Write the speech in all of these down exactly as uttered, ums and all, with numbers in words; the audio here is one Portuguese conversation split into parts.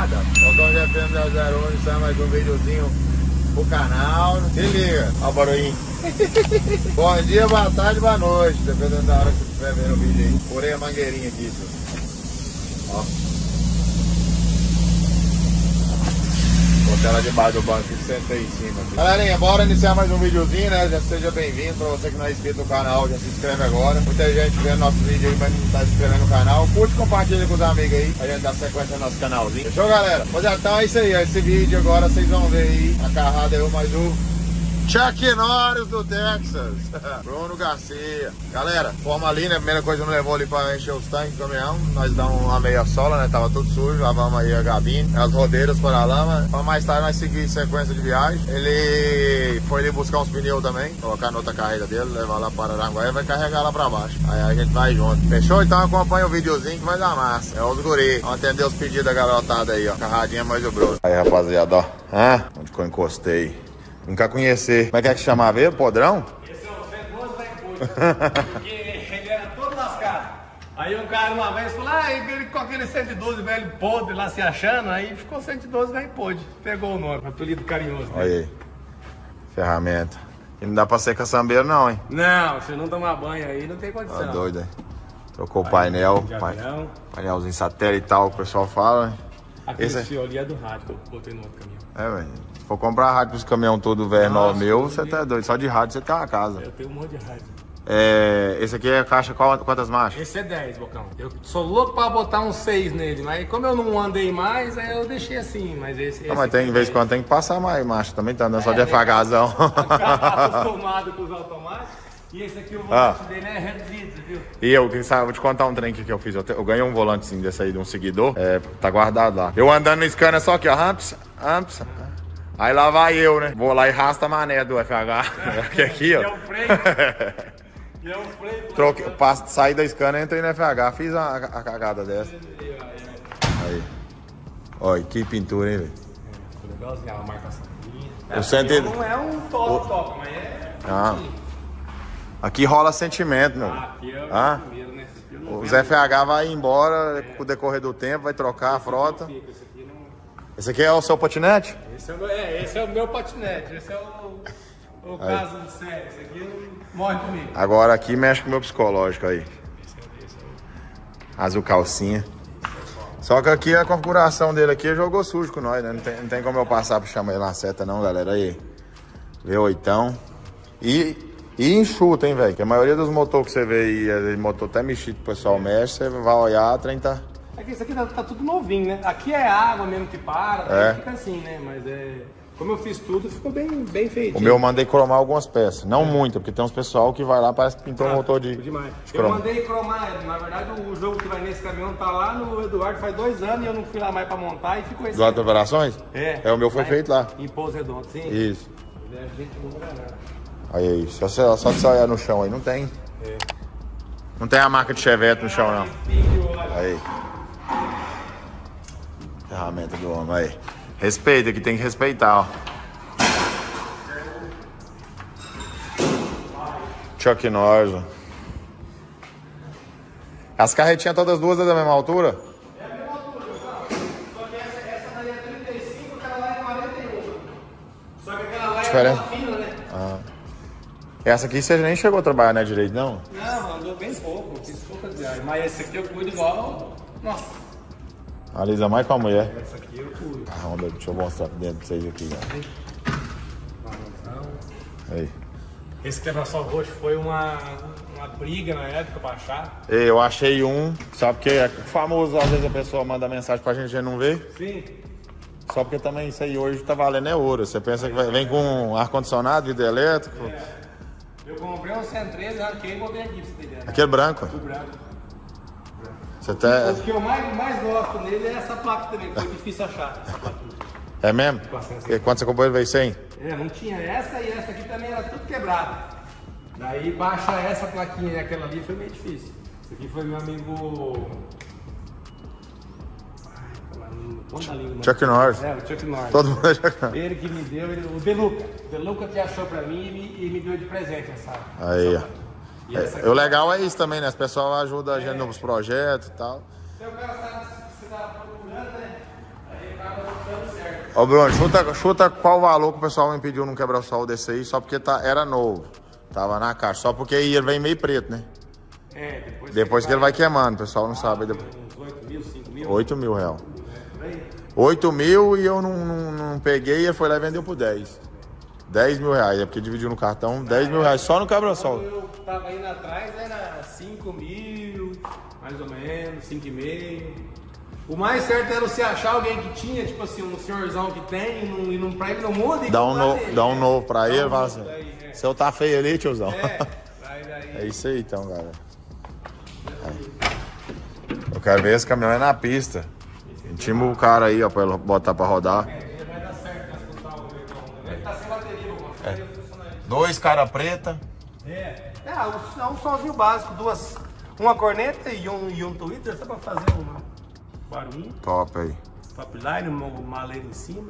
rapaziada. Fogão de F M zero zero um, sai mais um videozinho pro canal. Se liga. Ó o barulhinho. Bom dia, boa tarde, boa noite. Dependendo da hora que você estiver vendo o vídeo aí. Porém a mangueirinha aqui, ó. Botei ela debaixo do banco e senta aí em cima. Aqui. Galerinha, bora iniciar mais um videozinho, né? Já seja bem-vindo. Pra você que não é inscrito no canal, já se inscreve agora. Muita gente vendo nosso vídeo aí, mas não tá se inscrevendo no canal. Curte e compartilha com os amigos aí, pra gente dar sequência no nosso canalzinho. Fechou, galera? Pois então é isso aí, ó. Esse vídeo agora vocês vão ver aí. A carrada eu mais um Chuck Norris do Texas. Bruno Garcia. Galera, forma ali, né? Primeira coisa, não levou ali pra encher os tanques do caminhão. Nós damos uma meia sola, né? Tava tudo sujo. Lavamos aí a gabine, as rodeiras para a lama. Pra mais tarde nós seguir sequência de viagem. Ele foi ali buscar uns pneus também. Colocar na outra carreira dele, levar lá para Aranguaia e vai carregar lá pra baixo. Aí a gente vai junto. Fechou? Então acompanha o videozinho que vai dar massa. É os guri. Vamos atender os pedidos da garotada aí, ó. Carradinha mais o Bruno. Aí, rapaziada, ó. Hã? Onde que eu encostei? Nunca conhecer. Como é que é que chamava ele? Podrão? Esse é o cento e doze da Ipude. Porque ele era todo lascado. Aí um cara uma vez falou, ah, ele com aquele cento e doze velho podre lá se achando, aí ficou cento e doze da Ipude. Pegou o nome, apelido carinhoso. Né? Olha aí. Ferramenta. E não dá pra ser caçambeiro não, hein? Não, se não tomar banho aí, não tem condição. Tá doido, hein? Trocou o painel. Painel painelzinho satelital, o pessoal fala, né? Aquele Esse fio ali é do rádio que eu botei no outro caminhão. É, velho. Se for comprar rádio pros caminhão todo velho meu, você tá doido. Só de rádio você tem uma casa. Eu tenho um monte de rádio. É, esse aqui é a caixa qual, quantas marchas? Esse é dez, Bocão. Eu sou louco pra botar um seis nele, mas como eu não andei mais, aí eu deixei assim. Mas esse. Não, esse mas tem, em vez de quando tem que passar mais marcha. Também tá andando é, só de FHzão. Acostumado com os automáticos. E esse aqui, o volante ah. dele é reduzido, viu? E eu, quem sabe, vou te contar um trem que eu fiz. Eu, te, eu ganhei um volante assim, desse aí de um seguidor. É, tá guardado lá. Eu andando no scanner só aqui, ó. Ramps, ramps. Aí lá vai eu, né? Vou lá e rasta a mané do F H. Aqui, aqui, ó. É o freio. É o freio. Troquei, passo, saí da scanner, entrei no F H. Fiz a, a cagada dessa. Aí. Olha, que pintura, hein, velho? É, legalzinho, a marcação. O cento... Não é um top, top, mas é. Ah. Aqui rola sentimento, meu. Ah, aqui é o ah? primeiro, né? Os F H vai embora é. com o decorrer do tempo, vai trocar a frota. Esse aqui, não... esse aqui é o seu patinete? Esse é o meu, é, esse é o meu patinete. Esse é o, o caso do sério. Esse aqui não morre comigo. Agora aqui mexe com o meu psicológico aí. Esse é, esse é o... Azul calcinha. Só que aqui a configuração dele aqui jogou sujo com nós, né? Não tem, não tem como eu passar pra chamar ele na seta não, galera. Aí. V oito. E... E enxuta, hein, velho? Porque a maioria dos motores que você vê aí, motor até mexido que o pessoal mexe, você vai olhar, a trem tá... É que isso aqui tá, tá tudo novinho, né? Aqui é água mesmo que para, é. fica assim, né? Mas é... Como eu fiz tudo, ficou bem, bem feito. O meu eu mandei cromar algumas peças, não é. muito, porque tem uns pessoal que vai lá, parece que pintou ah, um motor de... Demais. De eu mandei cromar, na verdade o jogo que vai nesse caminhão tá lá no Eduardo faz dois anos e eu não fui lá mais pra montar e ficou esse... Do lado de operações? É. É, o meu foi lá feito lá. Em Pouso Redondo, sim? Isso. É, gente boa, galera. Aí, só, só de você olhar no chão aí, não tem. É. Não tem a marca de Chevette no chão, não. Aí. Ferramenta do homem, aí. Respeita, que tem que respeitar, ó. Chuck Norris, ó. As carretinhas todas duas é da mesma altura? É a mesma altura, pessoal. Só que essa, essa daí é trinta e cinco, aquela lá é quarenta e um. Só que aquela lá é uma fina, né? Ah. Essa aqui você nem chegou a trabalhar, né, direito, não? Não, andou bem pouco, fiz poucas viagens. Mas esse aqui eu cuido igual... Nossa. A Lisa mais com a mulher. Essa aqui eu cuido. Ah, deixa eu mostrar dentro pra vocês aqui, ó. Aí. Esse quebra-sol roxo foi uma, uma briga na época pra achar. Eu achei um, só porque é famoso, às vezes a pessoa manda mensagem pra gente e não vê. Sim. Só porque também isso aí hoje tá valendo é ouro. Você pensa que vem com ar-condicionado, vidro elétrico. É. Eu comprei um cento e treze, arranquei e botei aqui pra você ter ideia. Aquele branco? O branco. Você tá... O que eu mais, mais gosto nele é essa placa também, foi difícil achar essa placa. É mesmo? E quando você comprou ele veio cem? É, não tinha essa e essa aqui também era tudo quebrada. Daí baixa essa plaquinha e aquela ali foi meio difícil. Esse aqui foi meu amigo... Chuck Norris. É, o Chuck Norris. Todo mundo é Chuck Norris. Ele que me deu, ele, o Deluca. O Deluca que achou pra mim e me, e me deu de presente essa. Aí, essa ó. É, o legal é isso também, né? As pessoas ajudam a gente é. nos projetos e tal. Então o cara sabe que você tá procurando, né? Aí o Ô Bruno, chuta, chuta qual valor que o pessoal me pediu num quebra-sol desse aí, só porque tá, era novo. Tava na caixa, só porque ele vem meio preto, né? É, depois, depois que ele vai queimando, o pessoal não ah, sabe. Uns oito mil, cinco mil? oito mil real. oito mil e eu não, não, não peguei, ele foi lá e vendeu por dez. dez mil reais, é porque dividiu no cartão, dez mil reais só no quebra-sol. Quando eu tava indo atrás era cinco mil, mais ou menos, cinco e meio. O mais certo era você achar alguém que tinha, tipo assim, um senhorzão que tem e não, e não, pra ele não muda. Dá um, no, dele, dá um né? novo pra ele, um fala assim, daí, é. seu tá feio ali, tiozão. É, daí, daí. É isso aí então, galera. Eu quero ver esse caminhão é na pista. Intima o cara aí, ó, pra ele botar pra rodar. É, ele vai dar certo, né? Escutar o ele tá sem bateria, mano. É. Dois cara preta. É, é um, um somzinho básico, duas, uma corneta e um, e um Twitter, só pra fazer um barulhinho. Top aí. Top line, uma maleira em cima.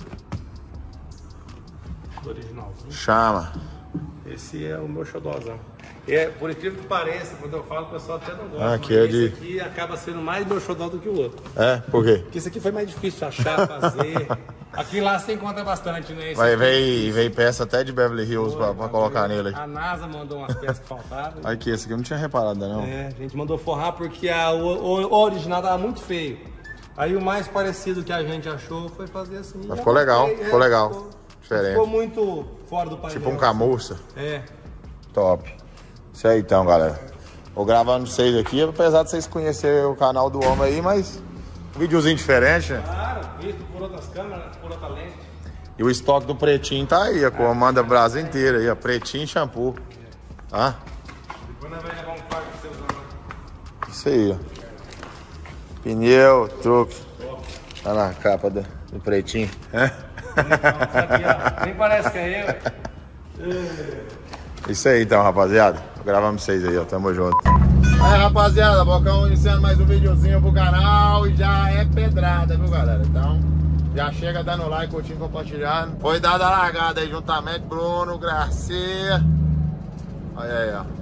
Do originalzinho. Chama. Esse é o meu xodózão. É, por incrível que pareça, quando eu falo, o pessoal até não gosta. Ah, aqui é de... Esse aqui acaba sendo mais meu xodó do que o outro. É? Por quê? Porque esse aqui foi mais difícil achar, fazer. Aqui lá você encontra bastante, né? Esse Vai, aqui, veio, veio peça até de Beverly Hills foi, pra, pra colocar nele aí. A NASA mandou umas peças que faltavam. Aqui, esse aqui eu não tinha reparado ainda não. É, a gente mandou forrar porque a, o, o, o original tava muito feio. Aí o mais parecido que a gente achou foi fazer assim. Mas ficou legal, gostei, ficou é, legal. Ficou, Diferente. ficou muito fora do painel. Tipo um camurça. É. Top. Isso aí então, galera. Vou gravando vocês aqui, apesar de vocês conhecerem o canal do homem aí, mas um videozinho diferente, né? Claro, visto por outras câmeras, por outra lente. E o estoque do pretinho tá aí, a comanda Brasil inteira aí, ó. Pretinho e shampoo. Tá? Depois nós vamos levar um par de seus anos. Isso aí, ó. Pneu, truque. Tá na capa do, do pretinho. É? Aqui, ó, nem parece que é eu, velho. Isso aí então, rapaziada. Gravamos vocês aí, ó. Tamo junto. Aí, rapaziada, Bocão iniciando mais um videozinho pro canal e já é pedrada, viu, galera? Então, já chega dando like, curtindo, compartilhando. Foi dada a largada aí juntamente, Bruno, Garcia. Olha aí, ó.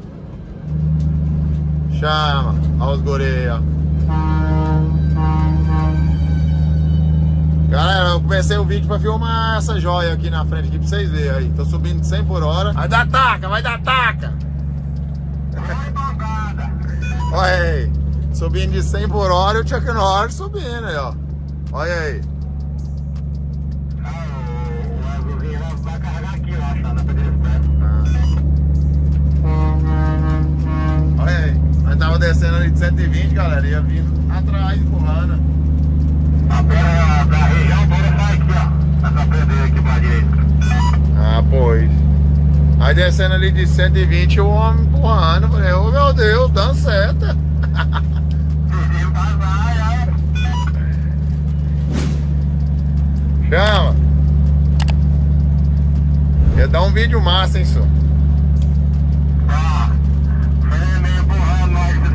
Chama. Olha os guri, ó. Galera, eu comecei o vídeo pra filmar essa joia aqui na frente aqui pra vocês verem aí. Tô subindo de cem por hora. Vai dar taca, vai dar taca! Olha aí. Subindo de cem por hora e o Chuck Norris subindo aí, ó. Olha aí. Vai carregar aqui, eu acho, na Olha aí. Nós tava descendo ali de cento e vinte, galera. Ia vindo atrás, empurrando. A perna da região toda sai aqui, ó. Essa perna aqui pra direita. Ah, pois. Aí descendo ali de cento e vinte, o homem empurrando. Falei, oh meu Deus, dando seta. Chama. Ia dar um vídeo massa, hein, senhor? Ah, foi meio empurrando nós do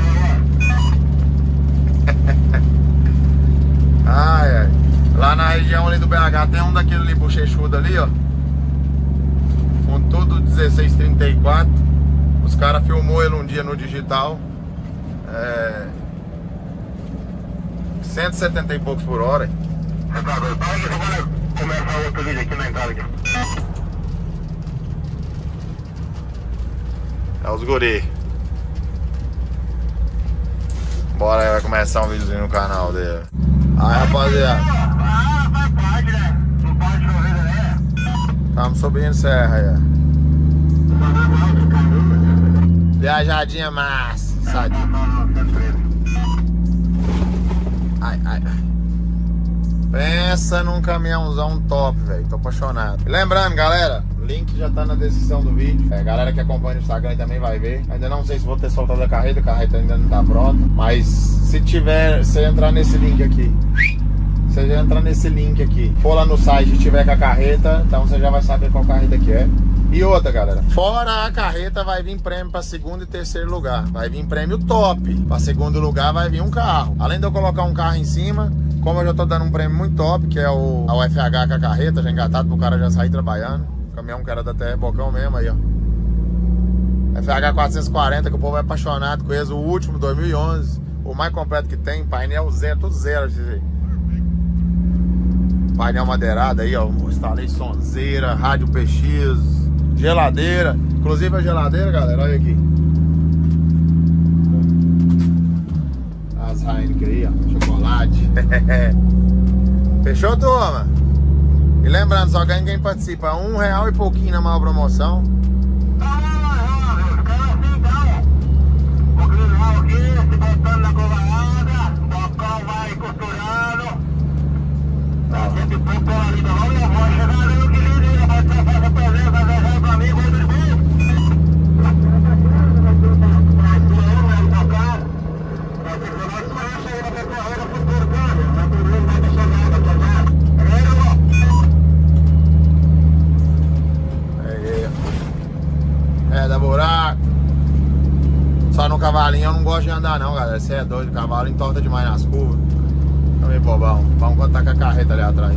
Ai, ai. Lá na região ali do B H tem um daquele ali bochechudo ali, ó. Com tudo dezesseis trinta e quatro. Os caras filmou ele um dia no digital. É... cento e setenta e poucos por hora. Ricardo, para que eu vou começar outro vídeo aqui na entrada aqui. É os guri. Bora aí, vai começar um videozinho no canal dele. Aí, rapaziada. Ah, faz parte, né? Não pode chover, né? Estamos subindo serra aí, ó. Viajadinha massa, sadinha. Ai, ai, ai. Pensa num caminhãozão top, velho. Tô apaixonado. E lembrando, galera, o link já tá na descrição do vídeo. É, galera que acompanha o Instagram também vai ver. Ainda não sei se vou ter soltado a carreta, a carreta ainda não tá pronta. Mas se tiver, se entrar nesse link aqui, se você entrar nesse link aqui, for lá no site e tiver com a carreta, então você já vai saber qual carreta que é. E outra, galera, fora a carreta vai vir prêmio para segundo e terceiro lugar. Vai vir prêmio top. Para segundo lugar vai vir um carro. Além de eu colocar um carro em cima, como eu já tô dando um prêmio muito top, que é o a U F H com a carreta, já engatado pro cara já sair trabalhando. O caminhão que era da T R Bocão mesmo aí, ó. F H quatrocentos e quarenta, que o povo é apaixonado com eles. O último, dois mil e onze. O mais completo que tem, painel zero, tudo zero. painel madeirado aí, ó. Instalei sonzeira, rádio P X, geladeira. Inclusive a geladeira, galera, olha aqui. As Heineken aí, ó, chocolate. Fechou, turma? E lembrando, só ganha quem participa. Um real e pouquinho na maior promoção. É, dá buraco. Só no cavalinho eu não gosto de andar não, galera. Você é doido, o cavalo entorta demais nas curvas. Tá meio bobão. Vamos contar com a carreta ali atrás.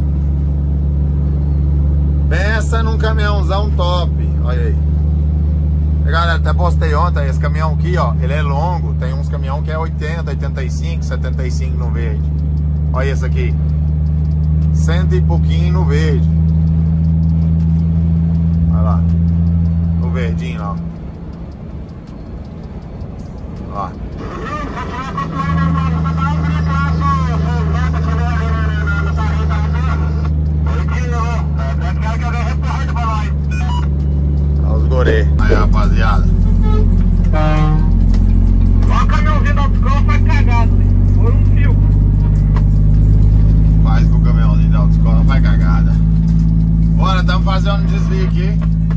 Pensa num caminhãozão top. Olha aí. E, galera, até postei ontem. Esse caminhão aqui, ó, ele é longo. Tem uns caminhão que é oitenta, oitenta e cinco, setenta e cinco no verde. Olha esse aqui. Cento e pouquinho no verde. Olha lá. O verdinho, ó. Ó. Olha os gorê. Aí, rapaziada. Ó o caminhãozinho da autoescola faz cagado, por um fio. Faz com o caminhãozinho da autoescola faz cagada. Bora, estamos fazendo um desvio aqui.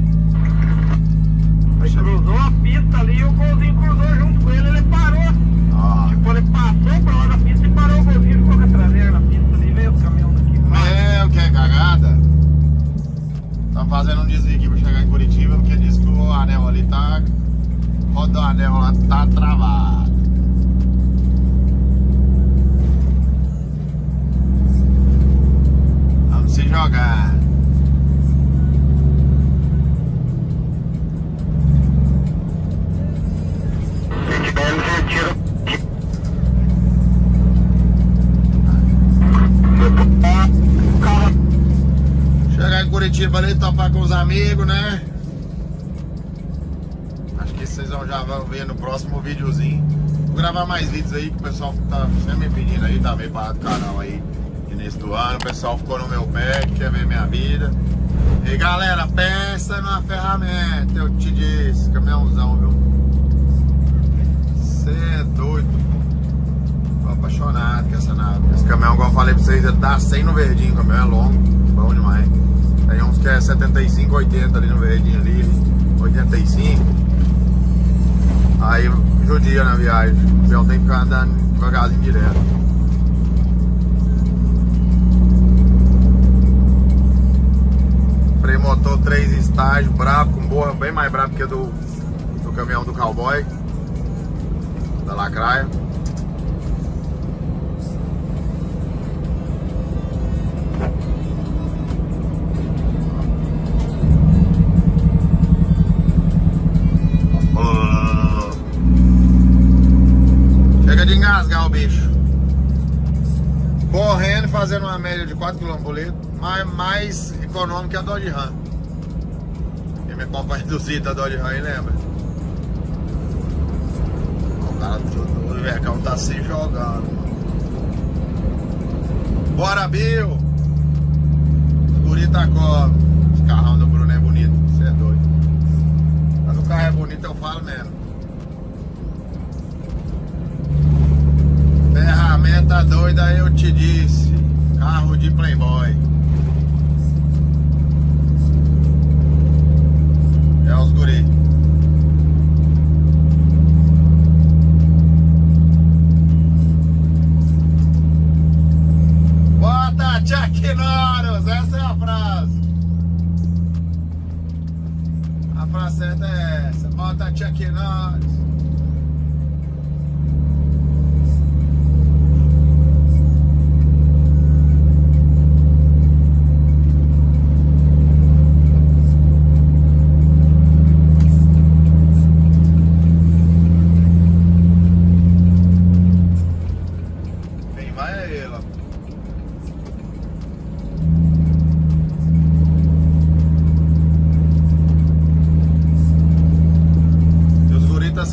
Ele cruzou a pista ali e o golzinho cruzou junto com ele, ele parou. Ó. Tipo, ele passou pra lá da pista e parou o golzinho, ficou com a traseira na pista ali, veio o caminhão daqui. Meu, que é cagada. Estamos fazendo um desvio aqui pra chegar em Curitiba, porque diz que o anel ali tá... Roda o anel lá tá travado. Vamos se jogar. Chegar em Curitiba ali, topar com os amigos, né? Acho que vocês vão, já vão ver no próximo videozinho. Vou gravar mais vídeos aí que o pessoal tá sempre me pedindo aí, tá meio parado do canal aí início do ano. O pessoal ficou no meu pé, que quer ver minha vida. E galera, pensa numa ferramenta, eu te disse, caminhãozão, viu? Você é doido. Tô apaixonado com essa nave. Esse caminhão, igual eu falei pra vocês, ele dá cem no verdinho, o caminhão é longo, bom demais. Tem uns que é setenta e cinco, oitenta ali no verdinho ali, oitenta e cinco. Aí judia na viagem, o peão tem que ficar andando devagarzinho direto. Freio motor três estágios, brabo, com borra, bem mais brabo que do, do caminhão do cowboy, da lacraia. Chega de engasgar o bicho. Correndo, fazendo uma média de quatro quilômetros por litro, mas mais econômico que a Dodge Ram. Quem me acompanha do Zito da Dodge Ram aí lembra. O cara tudo, o Ivercão tá se jogando. Bora, Bill! Os guri tá com esse carrão do Bruno é bonito, você é doido. Quando o carro é bonito eu falo mesmo. Ferramenta doida, eu te disse. Carro de playboy. É os guri. Bota Chuck Norris, essa é a frase. A frase certa é essa. Bota Chuck Norris.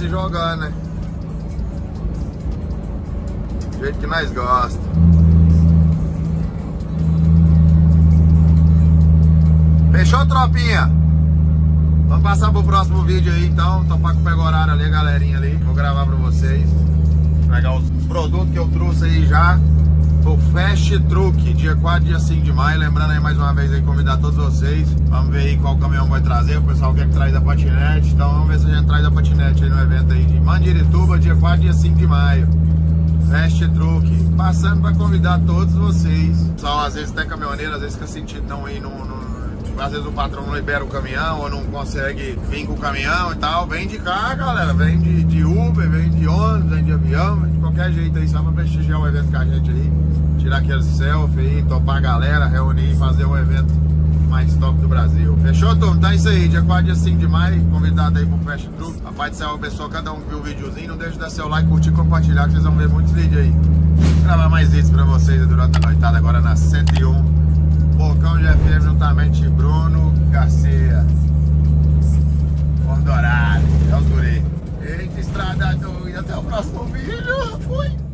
se jogando, né? Do jeito que nós gostamos. Fechou, tropinha? Vamos passar pro próximo vídeo aí, então. Tô pra pegar o horário ali, galerinha ali. Vou gravar pra vocês. Pegar os produtos que eu trouxe aí já. O Fast Truck, dia quatro, dia cinco de maio. Lembrando aí mais uma vez aí, convidar todos vocês. Vamos ver aí qual caminhão vai trazer. O pessoal quer que traz a patinete. Então vamos ver se a gente traz a patinete aí no evento aí de Mandirituba, dia quatro, dia cinco de maio. Fast Truck. Passando para convidar todos vocês. Só às vezes tem caminhoneiro, às vezes fica sentindo não ir no, no às vezes o patrão não libera o caminhão ou não consegue vir com o caminhão e tal. Vem de cá, galera. Vem de, de Uber, vem de ônibus, vem de avião, vem de qualquer jeito aí, só pra prestigiar o evento com a gente aí. Tirar aquele selfie aí, topar a galera, reunir e fazer o evento mais top do Brasil. Fechou, turma? Então é isso aí. Dia quatro, dia cinco de maio. Convidado aí pro Fast Truck. A Pai do Céu abençoe cada um que viu o videozinho. Não deixe de dar seu like, curtir e compartilhar, que vocês vão ver muitos vídeos aí. Vou gravar mais vídeos pra vocês durante a noitada agora na cento e um. Bocão de F M, juntamente Bruno Garcia. Dourado, é o Guri. Eita, estrada doida. Até o próximo vídeo. Fui.